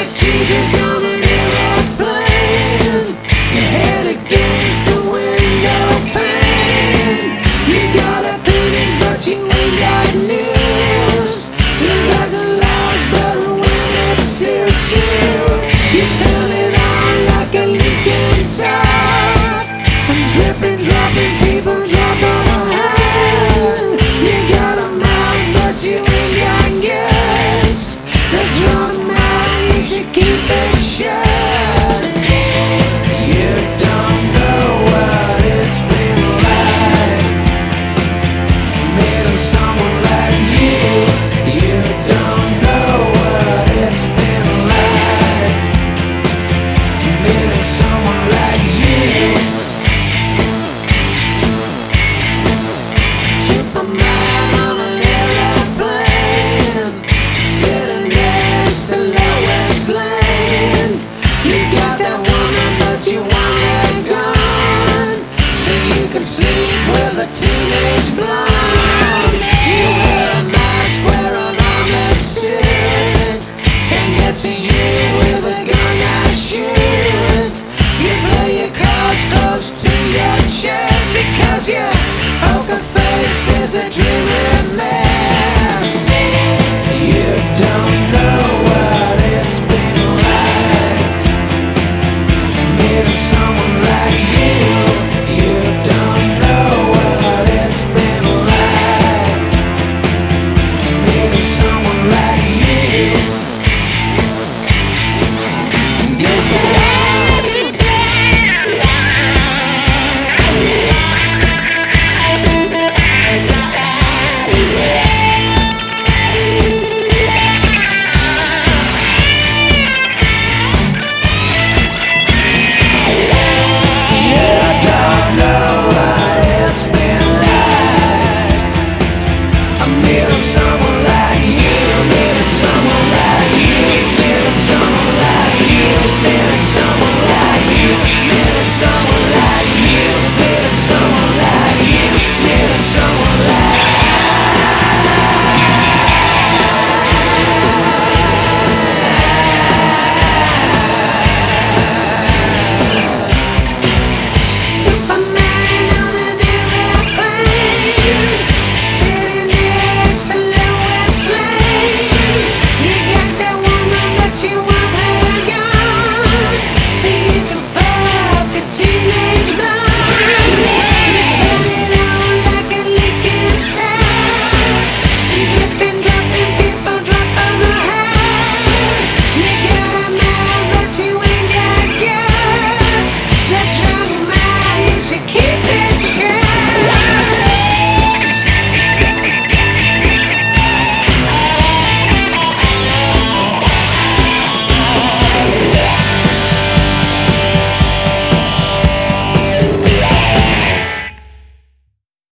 like Jesus on an airplane. Your head against the window pane. You got opinions but you ain't got news. You got the lies but when it suits you, you turn it on like a leaking tap. And dripping, dropping, people drop on a hand. You got a mouth but you ain't got gas. The drum man, you should keep it shut. You don't know what it's been like meeting someone like you. You don't know what it's been like meeting someone like you. Superman on an airplane, sitting next to Lowe's Lane. You got that woman but you want her gone, so you can sleep with a teenage blonde. You wear a mask, wear an armored suit, can get to you with a gun I shoot. You play your cards close to your chest because your poker face is a dreamer.